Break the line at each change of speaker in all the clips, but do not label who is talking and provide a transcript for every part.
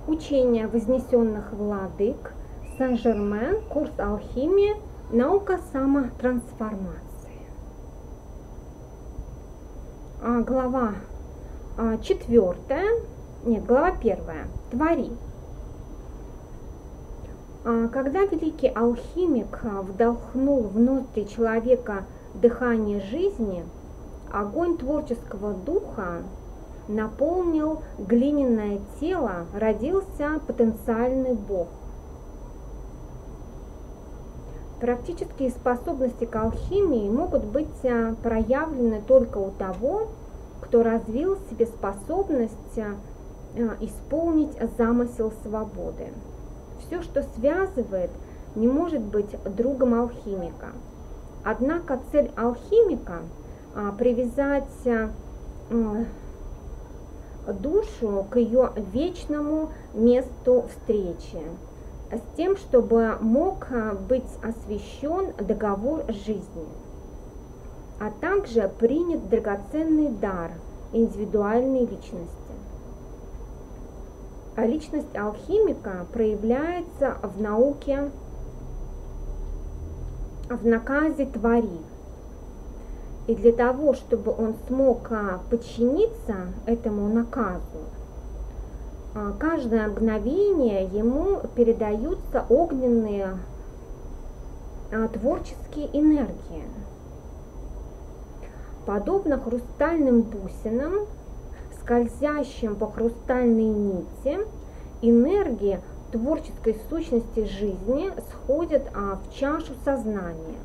Учение вознесенных владык, Сен-Жермен, курс алхимии, наука самотрансформации. Глава 4, глава 1. Твори. Когда великий алхимик вдохнул внутрь человека дыхание жизни, огонь творческого духа наполнил глиняное тело, родился потенциальный Бог. Практические способности к алхимии могут быть проявлены только у того, кто развил в себе способность исполнить замысел свободы. Все, что связывает, не может быть другом алхимика. Однако цель алхимика – привязать душу к ее вечному месту встречи, с тем, чтобы мог быть освящен договор жизни, а также принят драгоценный дар индивидуальной личности. А личность алхимика проявляется в науке, в наказе «твори». И для того, чтобы он смог подчиниться этому наказу, каждое мгновение ему передаются огненные творческие энергии. Подобно хрустальным бусинам, скользящим по хрустальной нити, энергии творческой сущности жизни сходят в чашу сознания.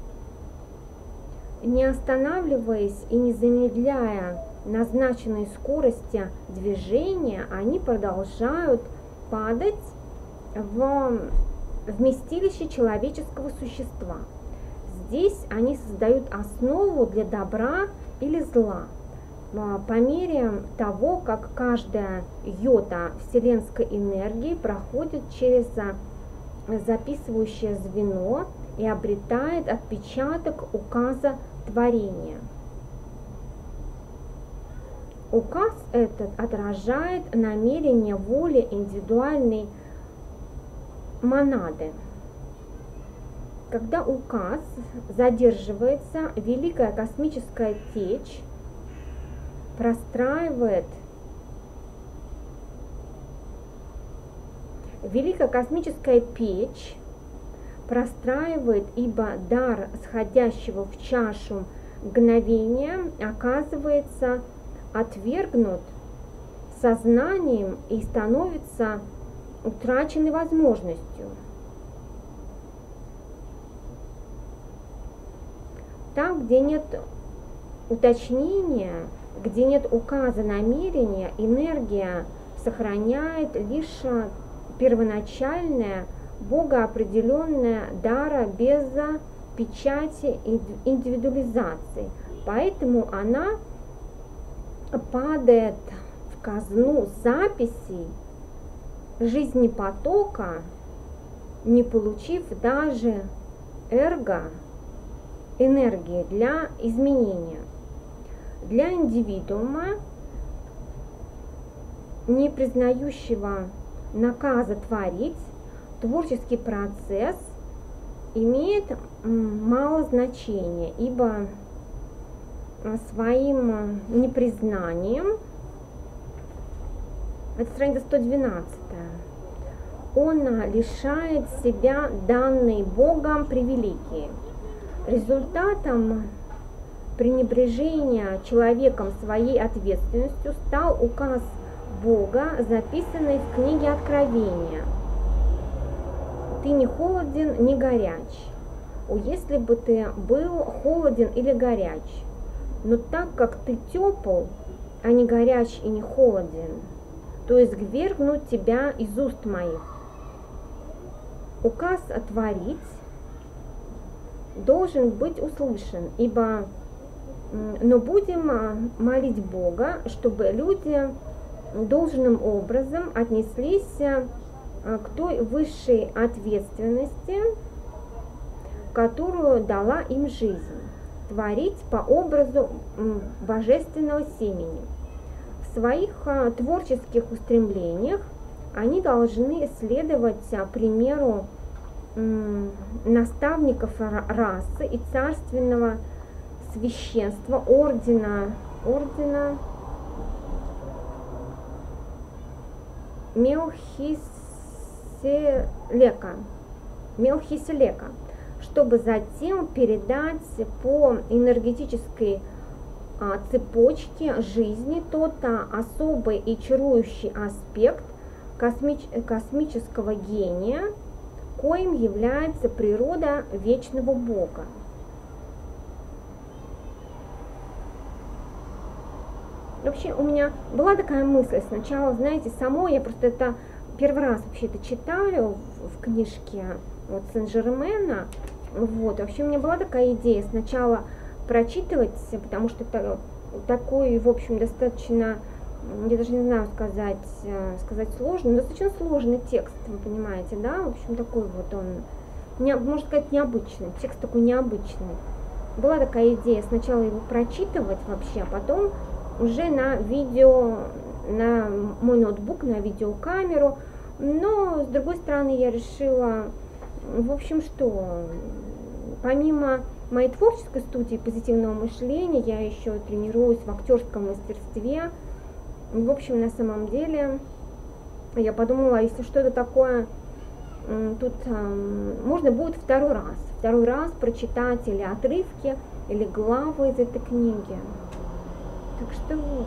Не останавливаясь и не замедляя назначенной скорости движения, они продолжают падать в вместилище человеческого существа. Здесь они создают основу для добра или зла. По мере того, как каждая йота вселенской энергии проходит через записывающее звено и обретает отпечаток указа творения. Указ этот отражает намерение воли индивидуальной монады. Когда указ задерживается, великая космическая течь простраивает ибо дар сходящего в чашу мгновения оказывается отвергнут сознанием и становится утраченной возможностью. Там, где нет уточнения, где нет указа намерения, энергия сохраняет лишь первоначальное богоопределенное дара без печати индивидуализации. Поэтому она падает в казну записей жизни потока, не получив даже энергии для изменения. Для индивидуума, не признающего наказа творить, творческий процесс имеет мало значения, ибо своим непризнанием, это страница 112, он лишает себя данной Богом привилегии. Результатом пренебрежения человеком своей ответственностью стал указ Бога, записанный в книге Откровения. Ты не холоден, не горяч. Если бы ты был холоден или горяч, но так как ты тепл, а не горяч и не холоден, то извергнут тебя из уст моих. Указ творить должен быть услышан, но будем молить Бога, чтобы люди должным образом отнеслись к той высшей ответственности, которую дала им жизнь, творить по образу божественного семени. В своих творческих устремлениях они должны следовать примеру наставников расы и царственного священства ордена Мелхиселека, чтобы затем передать по энергетической цепочке жизни тот особый и чарующий аспект космического гения, коим является природа вечного Бога. Вообще у меня была такая мысль сначала, знаете, самой, я просто это первый раз вообще это читаю в книжке вот Сен-Жермена, вот, вообще у меня была такая идея сначала прочитывать, потому что это такой, в общем, достаточно, я даже не знаю сказать сложный, но достаточно сложный текст, вы понимаете, да, в общем, такой вот он, можно сказать, необычный, текст такой необычный. Была такая идея сначала его прочитывать вообще, а потом уже на видео, на мой ноутбук, на видеокамеру, но с другой стороны я решила, в общем, что помимо моей творческой студии позитивного мышления, я еще тренируюсь в актерском мастерстве. В общем, на самом деле, я подумала, если что-то такое, тут можно будет второй раз прочитать или отрывки, или главы из этой книги. Так что вот.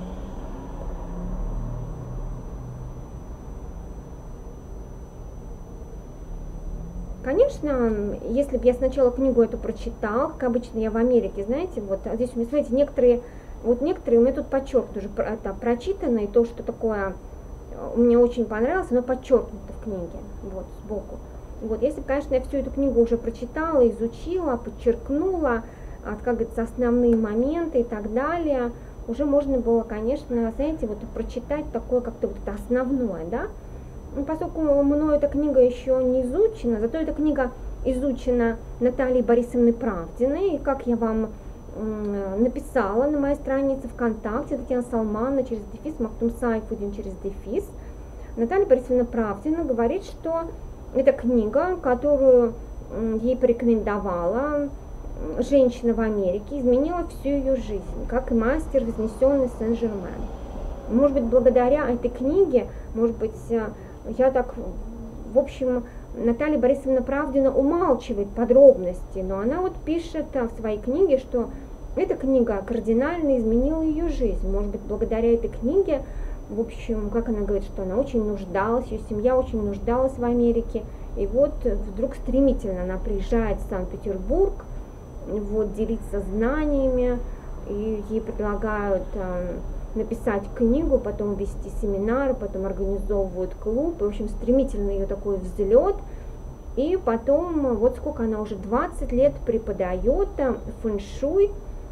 Конечно, если бы я сначала книгу эту прочитала, как обычно я в Америке, знаете, вот здесь у меня, смотрите, некоторые у меня тут подчеркнуто уже это прочитано, и то, что такое мне очень понравилось, оно подчеркнуто в книге, вот, сбоку. Вот, если бы, конечно, я всю эту книгу уже прочитала, изучила, подчеркнула, как говорится, основные моменты и так далее, уже можно было, конечно, знаете, вот прочитать такое как-то вот это основное, да. Поскольку мною эта книга еще не изучена, зато эта книга изучена Натальей Борисовной Правдиной, и как я вам написала на моей странице ВКонтакте, Татьяна Салмановна через дефис, Мактум Сайфудин через дефис, Наталья Борисовна Правдина говорит, что эта книга, которую ей порекомендовала женщина в Америке, изменила всю ее жизнь, как и мастер, вознесенный Сен-Жермен. Может быть, благодаря этой книге, может быть, я так, в общем, Наталья Борисовна Правдина умалчивает подробности, но она вот пишет в своей книге, что эта книга кардинально изменила ее жизнь. Может быть, благодаря этой книге, в общем, как она говорит, что она очень нуждалась, ее семья очень нуждалась в Америке, и вот вдруг стремительно она приезжает в Санкт-Петербург, вот, делиться знаниями, и ей предлагают написать книгу, потом вести семинары, потом организовывают клуб, в общем, стремительно ее такой взлет, и потом, вот сколько она уже 20 лет преподает фэн-шуй,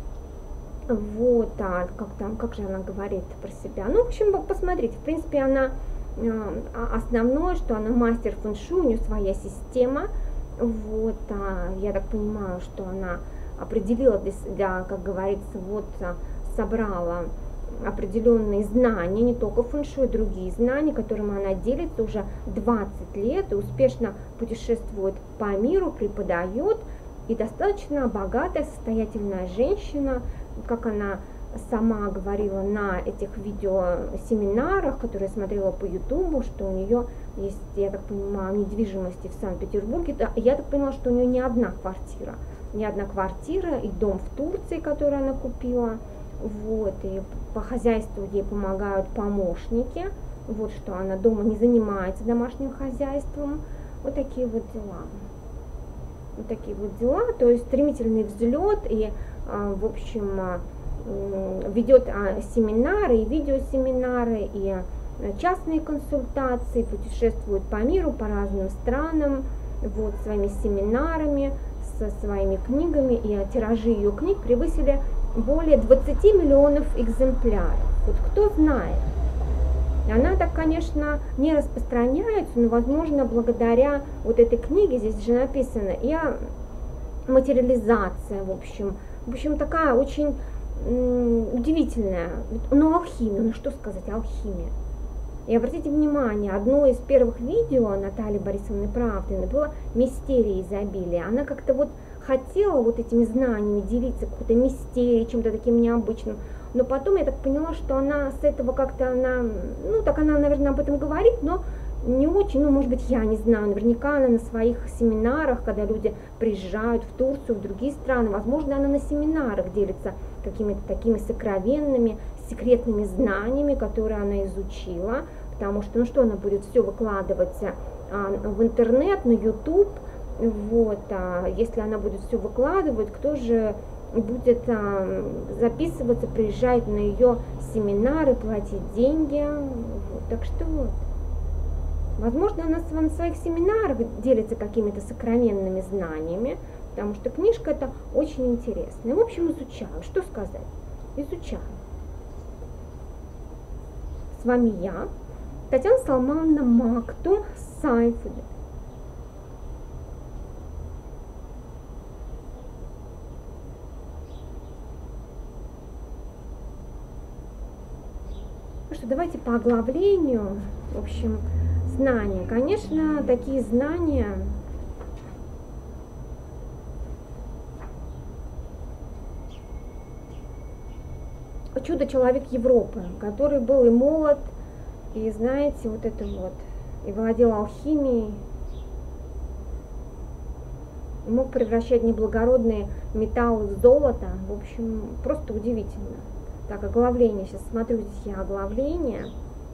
вот, как же она говорит про себя, ну, в общем, посмотрите, в принципе, она, основное, что она мастер фэн-шуй, у нее своя система, вот, я так понимаю, что она определила для, как говорится, вот, собрала определенные знания, не только фэн-шуй, другие знания, которыми она делится уже 20 лет и успешно путешествует по миру, преподает, и достаточно богатая, состоятельная женщина, как она сама говорила на этих видеосеминарах, которые я смотрела по ютубу, что у нее есть, я так понимаю, недвижимости в Санкт-Петербурге. Я так поняла, что у нее не одна квартира и дом в Турции, который она купила. Вот, и по хозяйству ей помогают помощники, вот, что она дома не занимается домашним хозяйством, вот такие вот дела, то есть стремительный взлет, и, в общем, ведет семинары и видеосеминары, и частные консультации, путешествует по миру, по разным странам, вот, своими семинарами, со своими книгами, и тиражи ее книг превысили более 20 миллионов экземпляров. Вот кто знает. Она так, конечно, не распространяется, но, возможно, благодаря вот этой книге, здесь же написано, и материализация, в общем, такая очень удивительная, ну, алхимия, ну, что сказать, алхимия. И обратите внимание, одно из первых видео Натальи Борисовны Правдиной было «Мистерия изобилия». Она как-то вот хотела вот этими знаниями делиться, какой-то мистерией, чем-то таким необычным. Но потом я так поняла, что она с этого как-то, ну так она, наверное, об этом говорит, но не очень, ну, может быть, я не знаю, наверняка она на своих семинарах, когда люди приезжают в Турцию, в другие страны, возможно, она на семинарах делится какими-то такими сокровенными, секретными знаниями, которые она изучила, потому что, ну, что она будет все выкладывать в интернет, на YouTube, вот, если она будет все выкладывать, кто же будет записываться, приезжать на ее семинары, платить деньги, вот, так что вот. Возможно, она на своих семинарах делится какими-то сокровенными знаниями, потому что книжка эта очень интересная. В общем, изучаю. Что сказать? Изучаю. С вами я, Татьяна Салмановна Мактум Сайфудин. Ну что, давайте по оглавлению. В общем, знания. Конечно, такие знания чудо-человек Европы, который был и молод, и, знаете, вот это вот, и владел алхимией, и мог превращать неблагородные металлы в золото. В общем, просто удивительно. Так, оглавление. Сейчас смотрю, здесь я оглавление.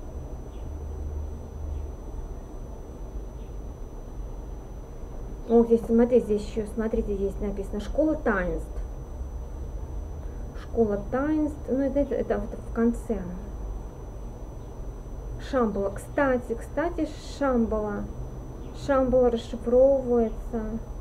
О, здесь, смотрите, здесь еще, смотрите, здесь написано «Школа таинств». Школа таинств, ну это в конце. Шамбала, кстати, Шамбала. Шамбала расшифровывается.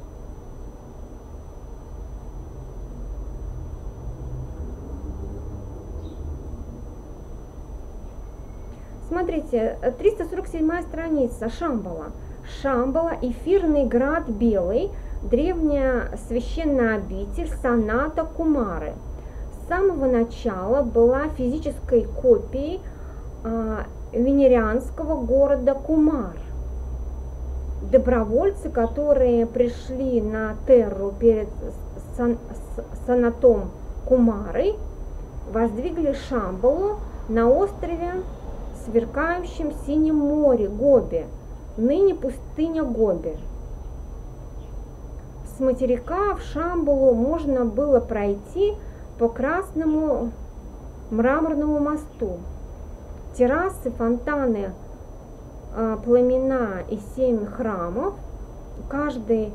Смотрите, 347 страница, Шамбала. Шамбала, эфирный град белый, древняя священная обитель Саната Кумары. С самого начала была физической копией венерианского города Кумар. Добровольцы, которые пришли на Терру перед Санатом Кумарой, воздвигли Шамбалу на острове, сверкающем синем море Гоби, ныне пустыня Гоби. С материка в Шамбалу можно было пройти по красному мраморному мосту. Террасы, фонтаны, пламена и 7 храмов, каждый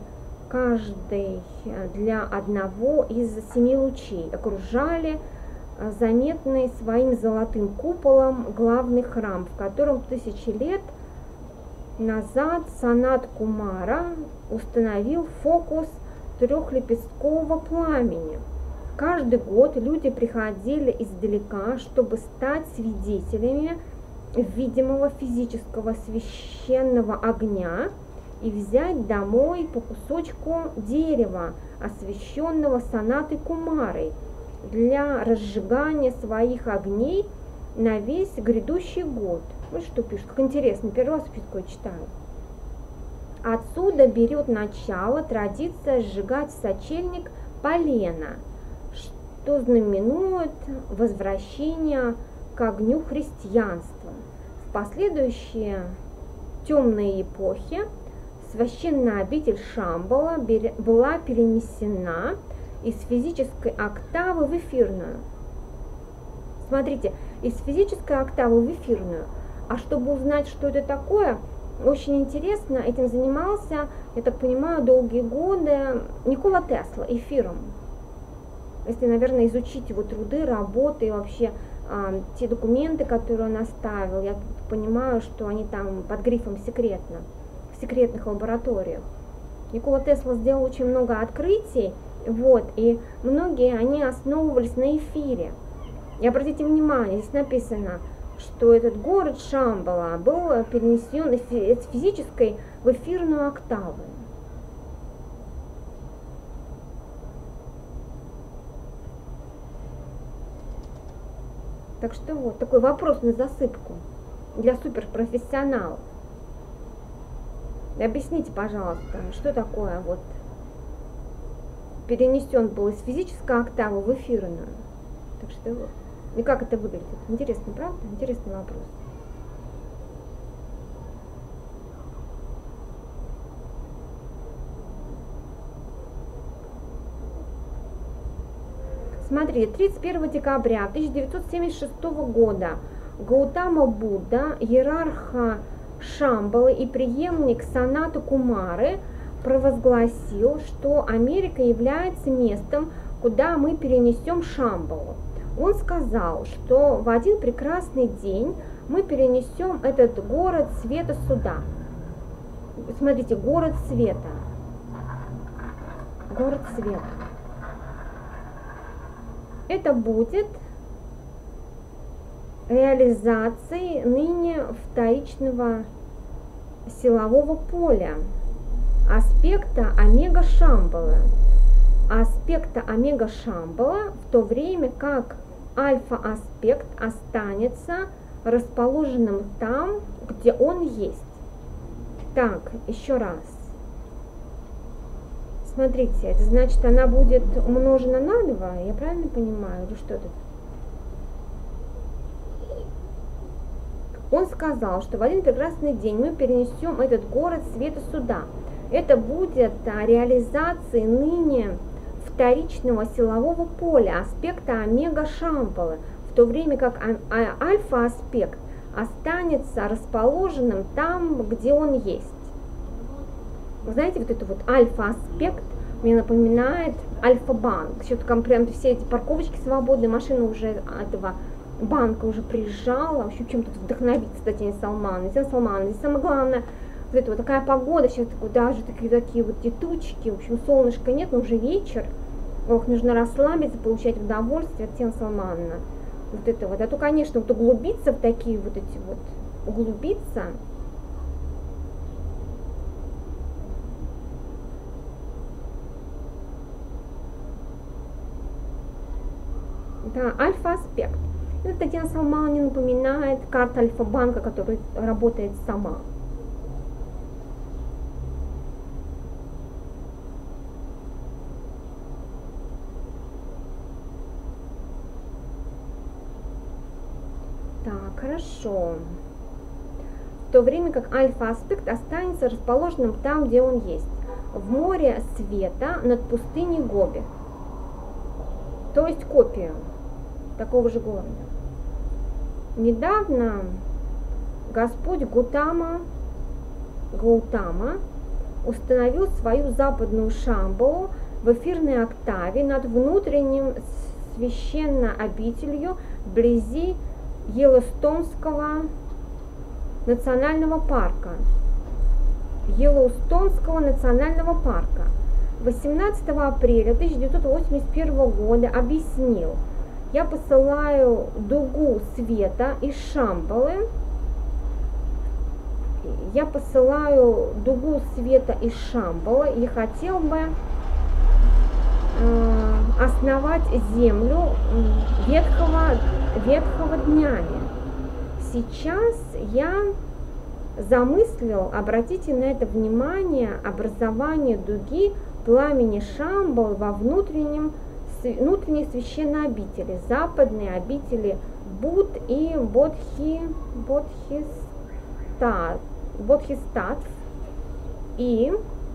для одного из 7 лучей, окружали заметный своим золотым куполом главный храм, в котором тысячи лет назад Санат Кумара установил фокус трехлепесткового пламени. Каждый год люди приходили издалека, чтобы стать свидетелями видимого физического священного огня и взять домой по кусочку дерева, освященного Санатой Кумарой, для разжигания своих огней на весь грядущий год. Вот что пишут, как интересно, первый раз такое читаю. Отсюда берет начало традиция сжигать в сочельник полено, что знаменует возвращение к огню христианства. В последующие темные эпохи священная обитель Шамбала была перенесена из физической октавы в эфирную. Смотрите, из физической октавы в эфирную. А чтобы узнать, что это такое, очень интересно, этим занимался, я так понимаю, долгие годы Никола Тесла эфиром. Если, наверное, изучить его труды, работы и вообще те документы, которые он оставил, я понимаю, что они там под грифом «секретно», в секретных лабораториях. Никола Тесла сделал очень много открытий, вот, и многие они основывались на эфире. И обратите внимание, здесь написано, что этот город Шамбала был перенесен из физической в эфирную октаву. Так что вот такой вопрос на засыпку. для суперпрофессионалов. Объясните, пожалуйста, что такое вот перенесен был из физической октавы в эфирную. Так что, и как это выглядит? Интересно, правда? Интересный вопрос. Смотри, 31 декабря 1976 года Гаутама Будда, иерарх Шамбалы и преемник Санаты Кумары, провозгласил, что Америка является местом, куда мы перенесем Шамбалу. Он сказал, что в один прекрасный день мы перенесем этот город света сюда. Смотрите, город света. Город света. Это будет реализацией ныне вторичного силового поля, аспекта омега-шамбалы. Аспекта омега-шамбала, в то время как альфа-аспект останется расположенным там, где он есть. Так, еще раз. Смотрите, это значит, она будет умножена на 2, я правильно понимаю, или что тут? Он сказал, что в один прекрасный день мы перенесем этот город света сюда. Это будет реализацией ныне вторичного силового поля, аспекта омега-шамбалы, в то время как альфа-аспект останется расположенным там, где он есть. Вы знаете, вот это вот альфа-аспект мне напоминает Альфа-банк. Что-то там прям все эти парковочки свободные, машина уже этого банка уже приезжала. В общем, чем тут вдохновиться, Татьяна Салмановна. Татьяна Салмановна, здесь самое главное, вот это вот такая погода, сейчас даже такие вот тучки, в общем, солнышка нет, но уже вечер. Ох, нужно расслабиться, получать удовольствие, Татьяна Салмановна. Вот это вот. А то, конечно, вот углубиться в такие вот эти вот, углубиться. Да, альфа-аспект. Это Татьяна Салмановна напоминает карта Альфа-банка, которая работает сама. Так, хорошо. В то время как альфа-аспект останется расположенным там, где он есть. В море света над пустыней Гоби. То есть копию такого же города. Недавно Господь Гаутама установил свою западную Шамбалу в эфирной октаве над внутренним священной обителью вблизи Йеллоустонского национального парка. 18 апреля 1981 года объяснил: я посылаю дугу света из Шамбалы, и хотел бы основать землю ветхого днями. Сейчас я замыслил, обратите на это внимание, образование дуги пламени Шамбалы во внутренней священной обители, западной обители Будд и Бодхистаттв и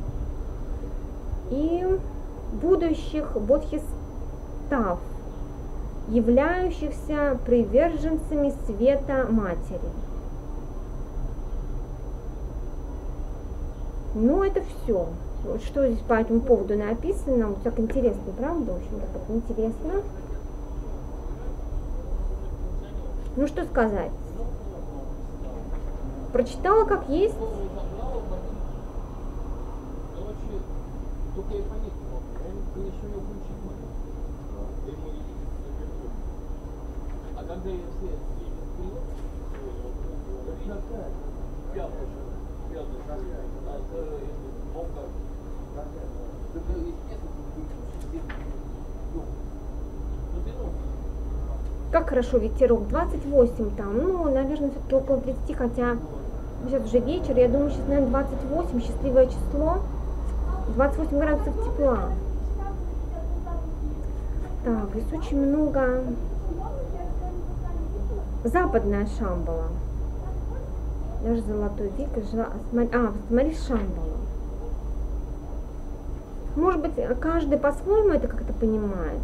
будущих бодхистаттв, являющихся приверженцами света Матери. Ну, это все. Что здесь по этому поводу написано? Вот так интересно, правда? В общем, так интересно. Ну, что сказать? Прочитала как есть. Как хорошо ветерок, 28 там, ну, наверное, все-таки около 30, хотя сейчас уже вечер, я думаю, сейчас, наверное, 28, счастливое число, 28 градусов тепла. Так, здесь очень много. Западная Шамбала. Даже золотой век. Смотри, Шамбала. Может быть, каждый по-своему это как-то понимает.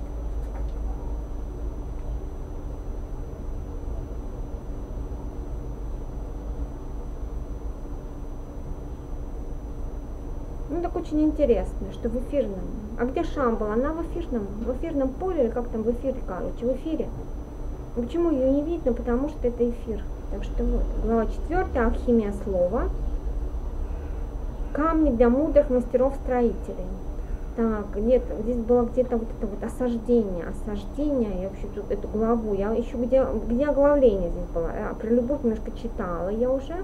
Ну, так очень интересно, что в эфирном. А где Шамбала? Она в эфирном поле, или как там в эфире, короче, в эфире. Почему ее не видно? Потому что это эфир. Так что вот, глава 4, алхимия слова. Камни для мудрых мастеров-строителей. Так, где-то, здесь было где-то вот это вот осаждение, я вообще тут эту главу, я еще где оглавление здесь было, про любовь немножко читала я уже.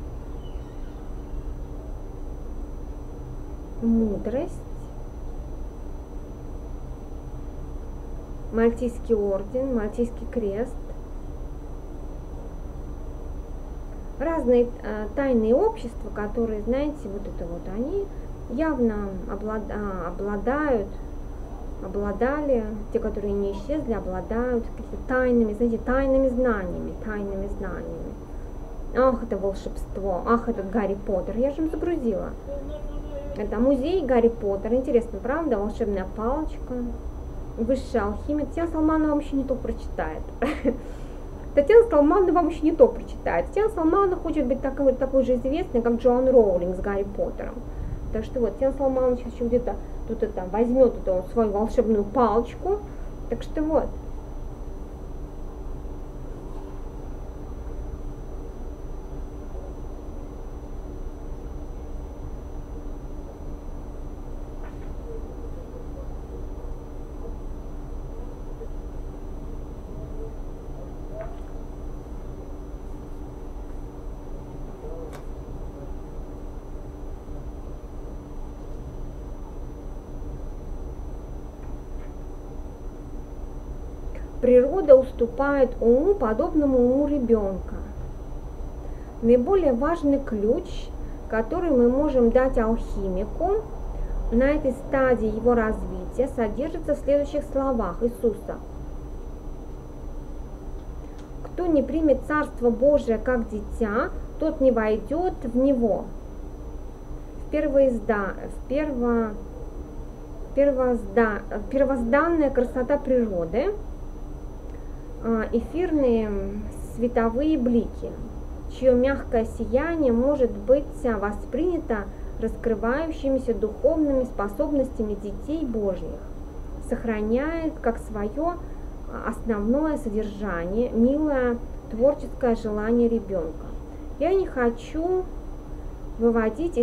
Мудрость. Мальтийский орден, Мальтийский крест. Разные тайные общества, которые, знаете, вот это вот, они явно обладали, те, которые не исчезли, обладают какими-то тайными, знаете, тайными знаниями. Ах, это волшебство, ах, этот Гарри Поттер, я же им загрузила. Это музей Гарри Поттер, интересно, правда, волшебная палочка, высшая алхимия. Татьяна Салманова вам еще не то прочитает. Татьяна Салманова вам еще не то прочитает. Татьяна Салманова хочет быть такой же известной, как Джоан Роулинг с Гарри Поттером. Так что вот, Татьяна Салманова сейчас еще где-то тут это возьмет эту свою волшебную палочку. Так что вот. Природа уступает уму, подобному уму ребенка. Наиболее важный ключ, который мы можем дать алхимику на этой стадии его развития, содержится в следующих словах Иисуса. Кто не примет Царство Божие как дитя, тот не войдет в него. Первозданная красота природы, эфирные световые блики, чье мягкое сияние может быть воспринято раскрывающимися духовными способностями детей Божьих, сохраняет как свое основное содержание милое творческое желание ребенка. Я не хочу выводить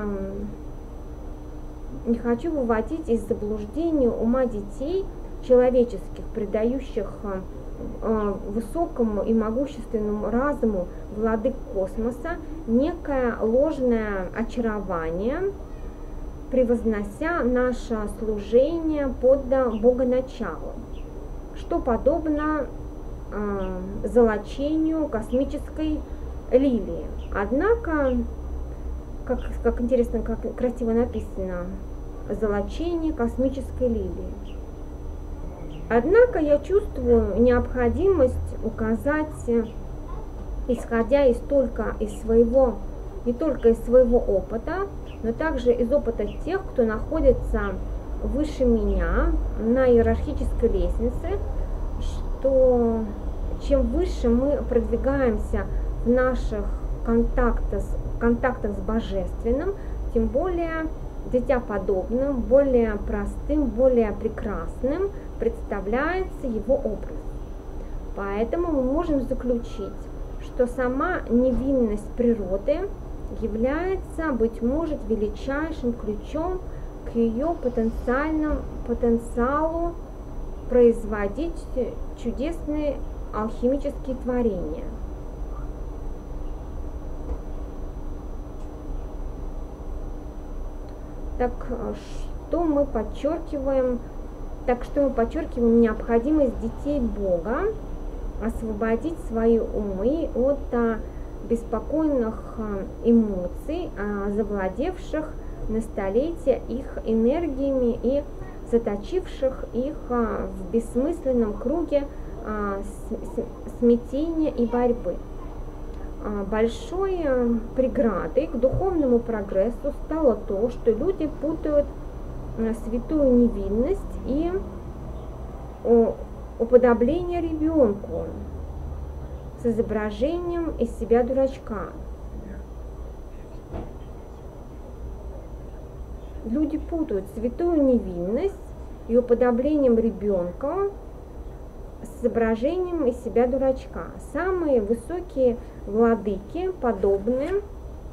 из заблуждения ума детей человеческих, предающих высокому и могущественному разуму владык космоса некое ложное очарование, превознося наше служение под богоначалу, что подобно золочению космической лилии. Однако, как интересно, как красиво написано, золочение космической лилии. Однако я чувствую необходимость указать, исходя не только из своего опыта, но также из опыта тех, кто находится выше меня на иерархической лестнице, что чем выше мы продвигаемся в наших контактах с Божественным, тем более дитяподобным, более простым, более прекрасным представляется его образ. Поэтому мы можем заключить, что сама невинность природы является, быть может, величайшим ключом к ее потенциалу производить чудесные алхимические творения. Так что мы подчеркиваем необходимость детей Бога освободить свои умы от беспокойных эмоций, завладевших на столетия их энергиями и заточивших их в бессмысленном круге смятения и борьбы. Большой преградой к духовному прогрессу стало то, что люди путают святую невинность и уподобление ребенку с изображением из себя дурачка. Люди путают святую невинность и уподоблением ребенка с изображением из себя дурачка. Самые высокие владыки подобны.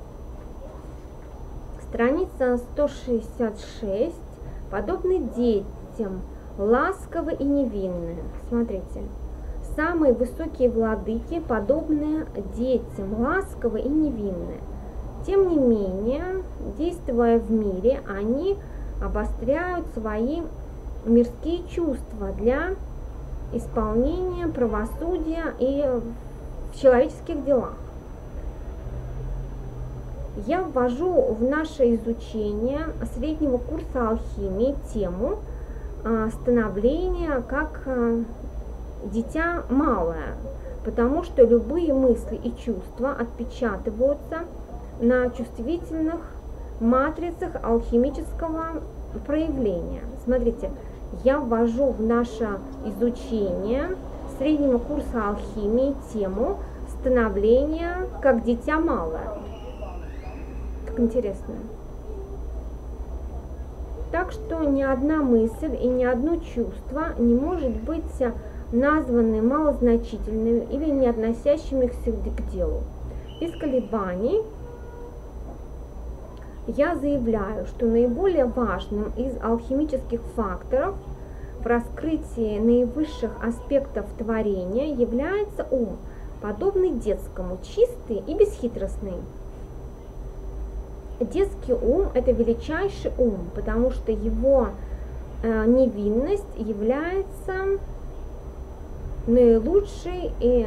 Страница 166. Подобны детям, ласковы и невинны. Смотрите. Самые высокие владыки подобны детям, ласковы и невинны. Тем не менее, действуя в мире, они обостряют свои мирские чувства для исполнения правосудия и в человеческих делах. Я ввожу в наше изучение среднего курса алхимии тему становления как дитя малое, потому что любые мысли и чувства отпечатываются на чувствительных матрицах алхимического проявления. Смотрите, я ввожу в наше изучение среднего курса алхимии тему становления как дитя малое. Так интересно. Так что ни одна мысль и ни одно чувство не может быть названы малозначительными или не относящимися к делу. Без колебаний я заявляю, что наиболее важным из алхимических факторов в раскрытии наивысших аспектов творения является ум, подобный детскому, чистый и бесхитростный. Детский ум – это величайший ум, потому что его невинность является наилучшей и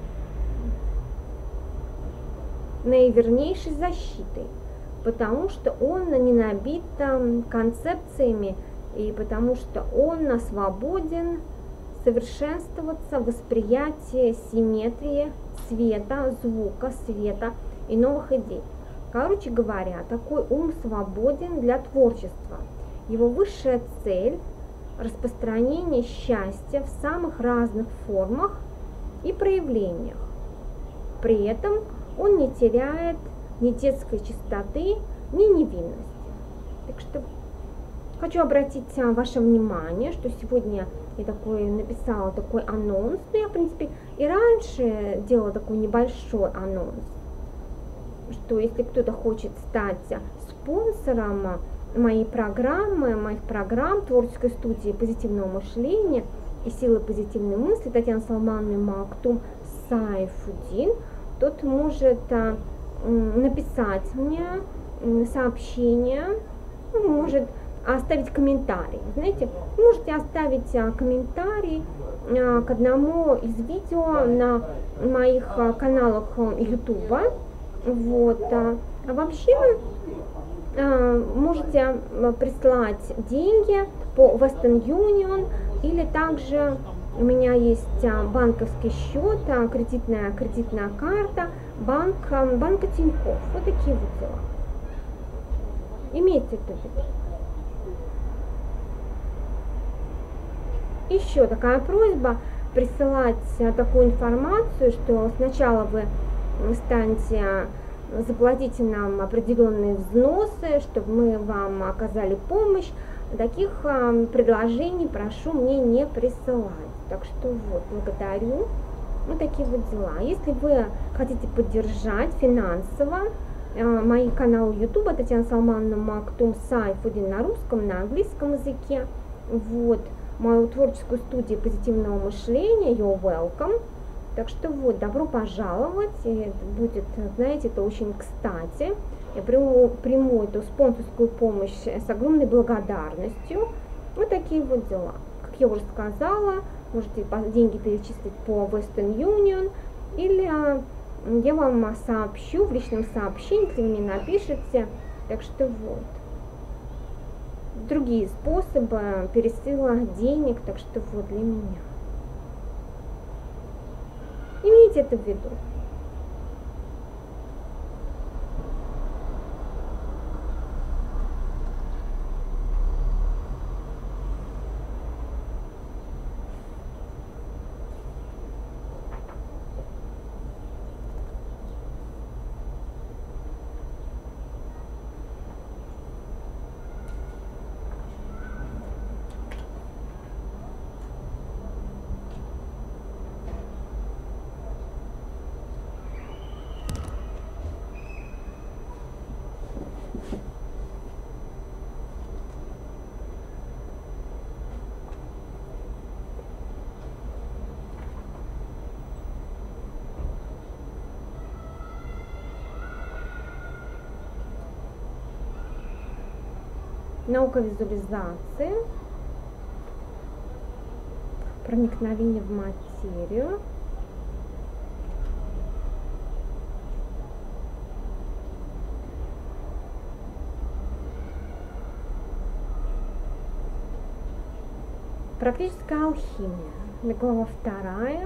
наивернейшей защитой, потому что он не набит концепциями и потому что он свободен совершенствоваться в восприятии симметрии цвета, звука, света и новых идей. Короче говоря, такой ум свободен для творчества. Его высшая цель – распространение счастья в самых разных формах и проявлениях. При этом он не теряет ни детской чистоты, ни невинности. Так что хочу обратить ваше внимание, что сегодня я написала такой анонс. Но я, в принципе, и раньше делала такой небольшой анонс, что если кто-то хочет стать спонсором моих программ творческой студии позитивного мышления и силы позитивной мысли Татьяны Салмановны Мактум Сайфудин, тот может написать мне сообщение, может оставить комментарий. Знаете, можете оставить комментарий к одному из видео на моих каналах YouTube. Вот. А вообще можете прислать деньги по Western Union, или также у меня есть банковский счет, кредитная карта банка Тинькофф. Вот такие вот дела. Имейте это в виду. Еще такая просьба присылать такую информацию, что сначала вы заплатите нам определенные взносы, чтобы мы вам оказали помощь. Таких предложений прошу мне не присылать. Так что вот, благодарю. Вот такие вот дела. Если вы хотите поддержать финансово мои каналы YouTube, Татьяна Салмановна Мактум Сайфудин на русском, на английском языке, вот, мою творческую студию позитивного мышления, you're welcome. Так что вот, добро пожаловать, и будет, знаете, это очень кстати. Я приму эту спонсорскую помощь с огромной благодарностью. Вот такие вот дела. Как я уже сказала, можете деньги перечислить по Western Union, или я вам сообщу в личном сообщении, если вы мне напишите. Так что вот. Другие способы пересыла денег, так что вот для меня. Имейте это в виду. Наука визуализации, проникновение в материю, практическая алхимия, глава 2.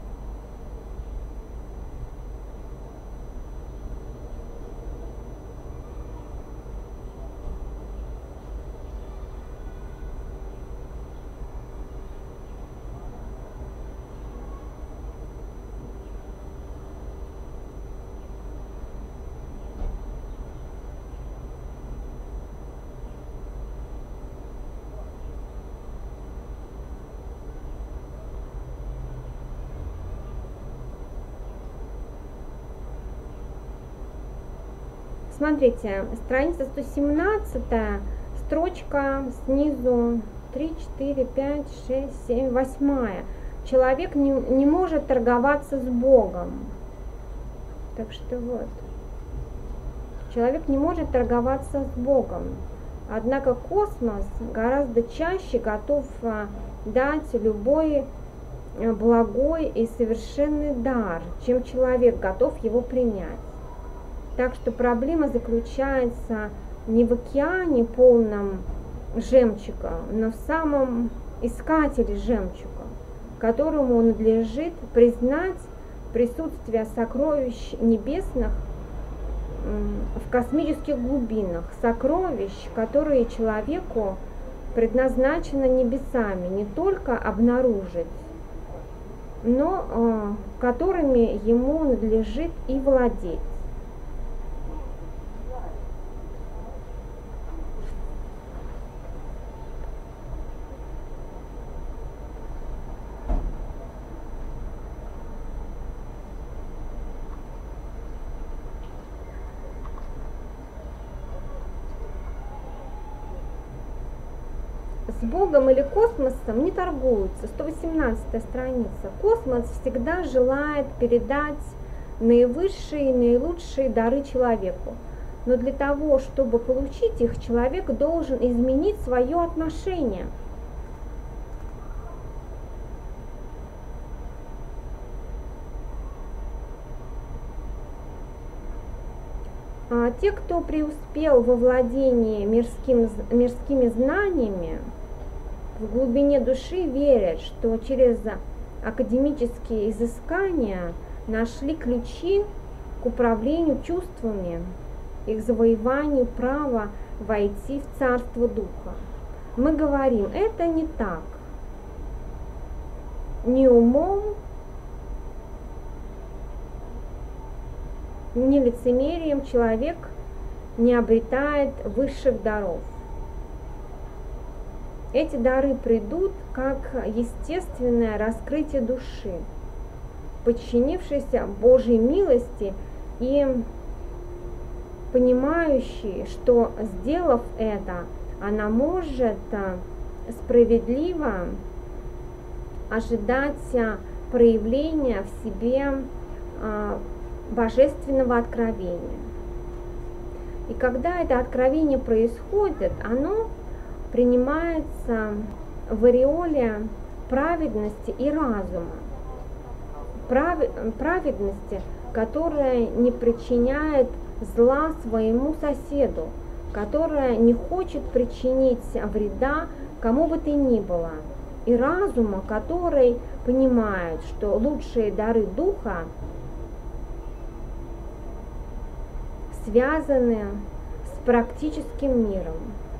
Смотрите, страница 117, строчка снизу 3, 4, 5, 6, 7, 8. Человек не может торговаться с Богом. Так что вот. Человек не может торговаться с Богом. Однако космос гораздо чаще готов дать любой благой и совершенный дар, чем человек готов его принять. Так что проблема заключается не в океане полном жемчуга, но в самом искателе жемчуга, которому надлежит признать присутствие сокровищ небесных в космических глубинах, сокровищ, которые человеку предназначено небесами не только обнаружить, но которыми ему надлежит и владеть. С Богом или космосом не торгуются. 118 страница. Космос всегда желает передать наивысшие и наилучшие дары человеку. Но для того, чтобы получить их, человек должен изменить свое отношение. Те, кто преуспел во владении мирскими знаниями, в глубине души верят, что через академические изыскания нашли ключи к управлению чувствами и к завоеванию права войти в Царство Духа. Мы говорим, это не так. Ни умом, ни лицемерием человек не обретает высших даров. Эти дары придут как естественное раскрытие души, подчинившейся Божьей милости и понимающей, что, сделав это, она может справедливо ожидать проявления в себе божественного откровения. И когда это откровение происходит, оно принимается в ореоле праведности и разума. Праведности, которая не причиняет зла своему соседу, которая не хочет причинить вреда кому бы то ни было, и разума, который понимает, что лучшие дары духа связаны с практическим миром.